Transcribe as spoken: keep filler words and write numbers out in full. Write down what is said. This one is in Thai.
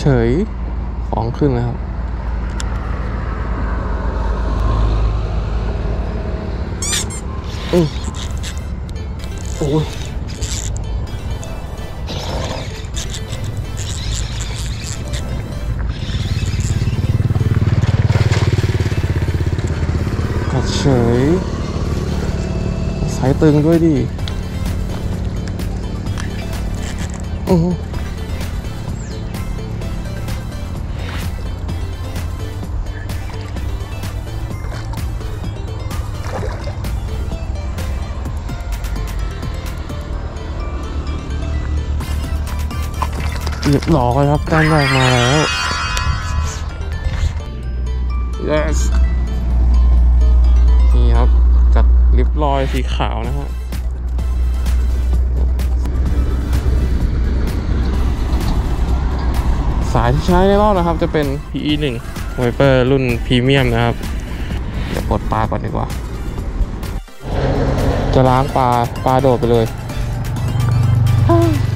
เฉยของขึ้นนะครับอือโอ้ยกัดเฉยสายตึงด้วยดิอือเรียบร้อยครับแต้มแรกมาแล้ว yes นี่ครับกัดลิปรอยสีขาวนะฮะสายที่ใช้ในรอบนะครับจะเป็น พี อี หนึ่ง Viper รุ่นพรีเมียมนะครับเดี๋ยวปลดปลาก่อนดีกว่าจะล้างปลาปลาโดดไปเลย